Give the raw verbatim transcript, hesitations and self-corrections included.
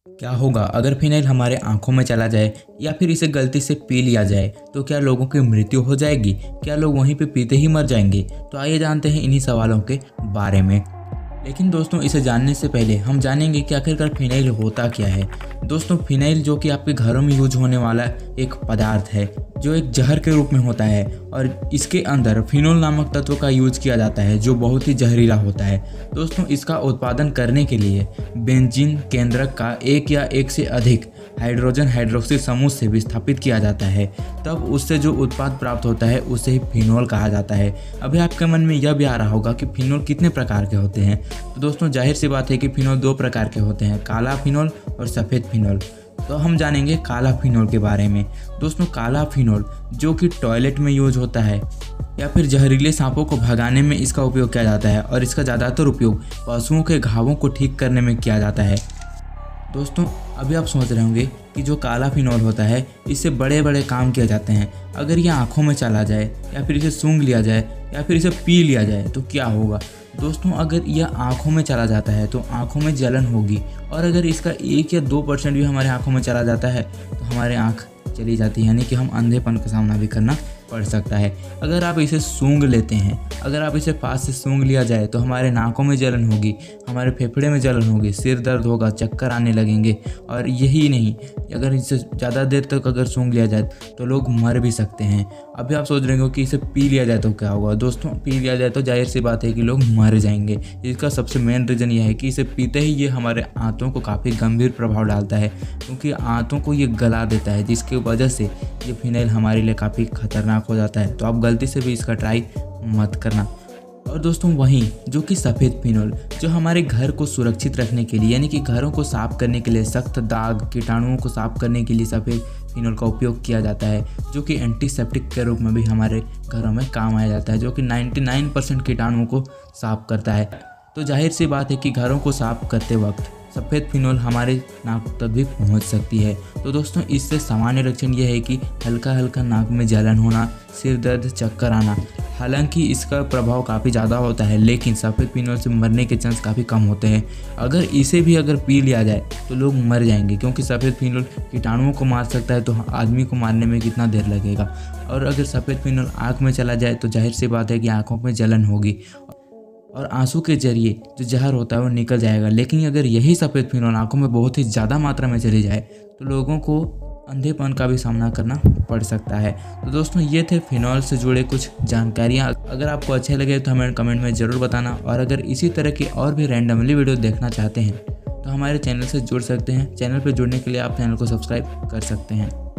क्या होगा अगर फिनाइल हमारे आंखों में चला जाए या फिर इसे गलती से पी लिया जाए, तो क्या लोगों की मृत्यु हो जाएगी? क्या लोग वहीं पे पीते ही मर जाएंगे? तो आइए जानते हैं इन्हीं सवालों के बारे में। लेकिन दोस्तों, इसे जानने से पहले हम जानेंगे कि आखिरकार फिनाइल होता क्या है। दोस्तों, फिनाइल जो कि आपके घरों में यूज होने वाला एक पदार्थ है, जो एक जहर के रूप में होता है और इसके अंदर फिनोल नामक तत्व का यूज किया जाता है, जो बहुत ही जहरीला होता है। दोस्तों, इसका उत्पादन करने के लिए बेंजीन केंद्रक का एक या एक से अधिक हाइड्रोजन हाइड्रोक्सी समूह से विस्थापित किया जाता है। तब उससे जो उत्पाद प्राप्त होता है उसे ही फिनोल कहा जाता है। अभी आपके मन में यह भी आ रहा होगा कि फिनोल कितने प्रकार के होते हैं। तो दोस्तों, जाहिर सी बात है कि फिनोल दो प्रकार के होते हैं, काला फिनोल और सफ़ेद फिनोल। तो हम जानेंगे काला फिनोल के बारे में। दोस्तों, काला फिनोल जो कि टॉयलेट में यूज होता है या फिर जहरीले सांपों को भगाने में इसका उपयोग किया जाता है, और इसका ज़्यादातर उपयोग पशुओं के घावों को ठीक करने में किया जाता है। दोस्तों, अभी आप सोच रहे होंगे कि जो काला फिनोल होता है, इससे बड़े बड़े काम किए जाते हैं। अगर ये आँखों में चला जाए या फिर इसे सूंघ लिया जाए या फिर इसे पी लिया जाए तो क्या होगा? दोस्तों, अगर यह आँखों में चला जाता है तो आँखों में जलन होगी, और अगर इसका एक या दो परसेंट भी हमारे आँखों में चला जाता है तो हमारे आँख चली जाती है, यानी कि हम अंधेपन का सामना भी करना पड़ सकता है। अगर आप इसे सूंघ लेते हैं, अगर आप इसे पास से सूंघ लिया जाए तो हमारे नाकों में जलन होगी, हमारे फेफड़े में जलन होगी, सिर दर्द होगा, चक्कर आने लगेंगे। और यही नहीं, अगर इसे ज़्यादा देर तक अगर सूंघ लिया जाए तो लोग मर भी सकते हैं। अभी आप सोच रहे हो कि इसे पी लिया जाए तो क्या होगा? दोस्तों, पी लिया जाए तो जाहिर सी बात है कि लोग मर जाएंगे। इसका सबसे मेन रीज़न यह है कि इसे पीते ही ये हमारे आंतों को काफ़ी गंभीर प्रभाव डालता है, क्योंकि आंतों को ये गला देता है, जिसकी वजह से ये फिनाइल हमारे लिए काफ़ी खतरनाक हो जाता है। तो आप गलती से भी इसका ट्राई मत करना। और दोस्तों, वहीं जो कि सफ़ेद फिनोल, जो हमारे घर को सुरक्षित रखने के लिए, यानी कि घरों को साफ़ करने के लिए, सख्त दाग कीटाणुओं को साफ़ करने के लिए सफ़ेद फिनोल का उपयोग किया जाता है, जो कि एंटीसेप्टिक के रूप में भी हमारे घरों में काम आया जाता है, जो कि निन्यानवे परसेंट कीटाणुओं को साफ़ करता है। तो जाहिर सी बात है कि घरों को साफ़ करते वक्त सफ़ेद फिनोल हमारे नाक तक भी पहुंच सकती है। तो दोस्तों, इससे सामान्य लक्षण यह है कि हल्का हल्का नाक में जलन होना, सिर दर्द, चक्कर आना। हालांकि इसका प्रभाव काफ़ी ज़्यादा होता है, लेकिन सफ़ेद फिनोल से मरने के चांस काफ़ी कम होते हैं। अगर इसे भी अगर पी लिया जाए तो लोग मर जाएंगे, क्योंकि सफ़ेद फिनोल कीटाणुओं को मार सकता है, तो आदमी को मारने में कितना देर लगेगा। और अगर सफ़ेद फिनोल आँख में चला जाए तो जाहिर सी बात है कि आँखों में जलन होगी और आंसू के जरिए जो जहर होता है वो निकल जाएगा। लेकिन अगर यही सफ़ेद फिनोल आंखों में बहुत ही ज़्यादा मात्रा में चली जाए तो लोगों को अंधेपन का भी सामना करना पड़ सकता है। तो दोस्तों, ये थे फिनोल से जुड़े कुछ जानकारियाँ। अगर आपको अच्छे लगे तो हमें कमेंट में ज़रूर बताना, और अगर इसी तरह की और भी रैंडमली वीडियो देखना चाहते हैं तो हमारे चैनल से जुड़ सकते हैं। चैनल पर जुड़ने के लिए आप चैनल को सब्सक्राइब कर सकते हैं।